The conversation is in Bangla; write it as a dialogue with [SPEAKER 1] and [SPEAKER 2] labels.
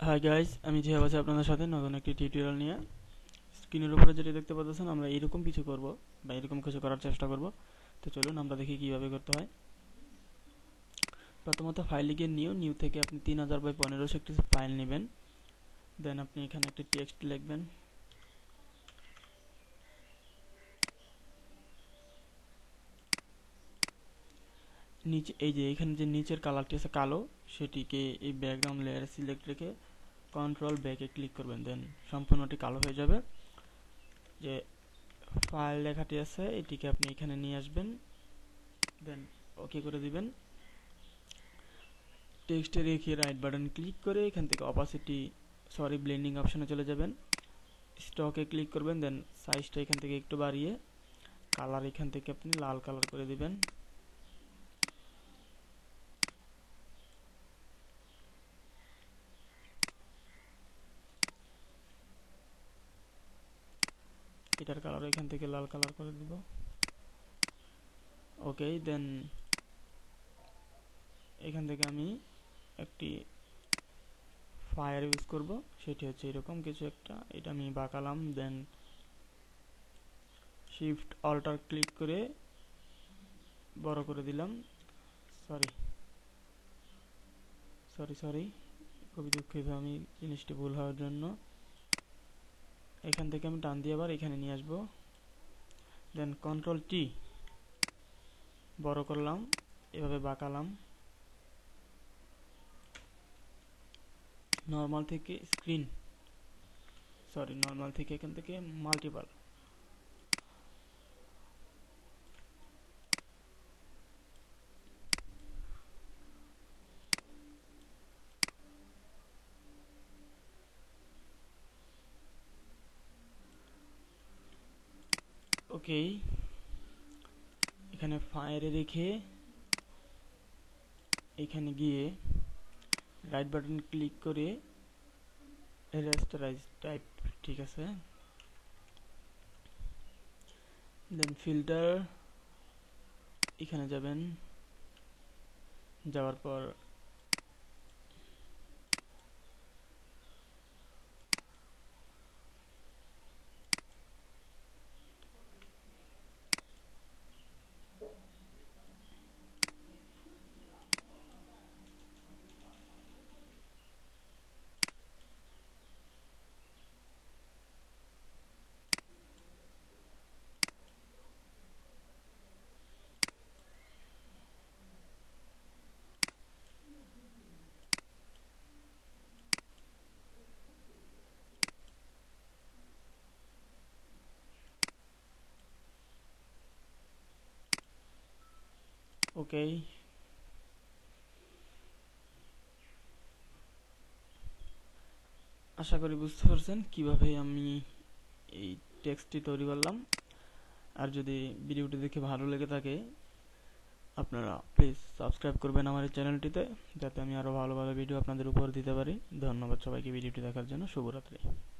[SPEAKER 1] হাই গাইস, আমি জিহাব আছি আপনাদের সাথে নতুন একটি টিউটোরিয়াল নিয়ে। স্ক্রিনের উপরে যেটা দেখতে পাচ্ছেন, আমরা এরকম কিছু করব বা এরকম কিছু করার চেষ্টা করব। তো চলুন আমরা দেখি কিভাবে করতে হয়। প্রথমত ফাইলে গিয়ে নিউ থেকে আপনি 3000x1500 একটি ফাইল নেবেন। দেন আপনি এখানে একটা টেক্সট লিখবেন। নিচে এই যে এখানে যে নিচের কালারটি আছে কালো, সেটিকে এই ব্যাকগ্রাউন্ড লেয়ারে সিলেক্ট রেখে কন্ট্রোল ব্যাকে ক্লিক করবেন। দেন সম্পূর্ণটি কালো হয়ে যাবে। যে ফাইল লেখাটি আছে এটিকে আপনি এখানে নিয়ে আসবেন, দেন ওকে করে দিবেন। টেক্সটে রেখে রাইট বাটন ক্লিক করে এখান থেকে ব্লেন্ডিং অপশনে চলে যাবেন। স্টকে ক্লিক করবেন, দেন সাইজটা এখান থেকে একটু বাড়িয়ে কালার এখান থেকে আপনি লাল কালার করে দিবেন। এটার কালার এখান থেকে লাল কালার করে দিব। ওকে, দেন এখান থেকে আমি একটি ফায়ার ইউজ করব, সেটি হচ্ছে এরকম কিছু একটা। এটা আমি বাঁকালাম, দেন শিফট অল্টার ক্লিক করে বড় করে দিলাম। সরি সরি সরি খুবই দুঃখিত, আমি জিনিসটি ভুল হওয়ার জন্য। এখান থেকে আমি টান দিয়ে আবার এখানে নিয়ে আসবো। দেন কন্ট্রোল টি বড় করলাম, এভাবে বাঁকালাম। নর্মাল থেকে নর্মাল থেকে এখান থেকে মাল্টিপল। ওকে, এখানে ফায়ারে রেখে এখানে গিয়ে রাইট বাটন ক্লিক করে রাস্টারাইজ টাইপ, ঠিক আছে। দেন ফিল্টার এখানে যাবেন, যাওয়ার পর ওকে, আশা করি বুঝতে পারছেন কিভাবে আমি এই টেক্সটটি তৈরি করলাম। আর যদি ভিডিওটি দেখে ভালো লেগে থাকে, আপনারা প্লিজ সাবস্ক্রাইব করবেন আমার এই চ্যানেলটিতে, যাতে আমি আরও ভালো ভালো ভিডিও আপনাদের উপর দিতে পারি। ধন্যবাদ সবাইকে ভিডিওটি দেখার জন্য। শুভরাত্রি।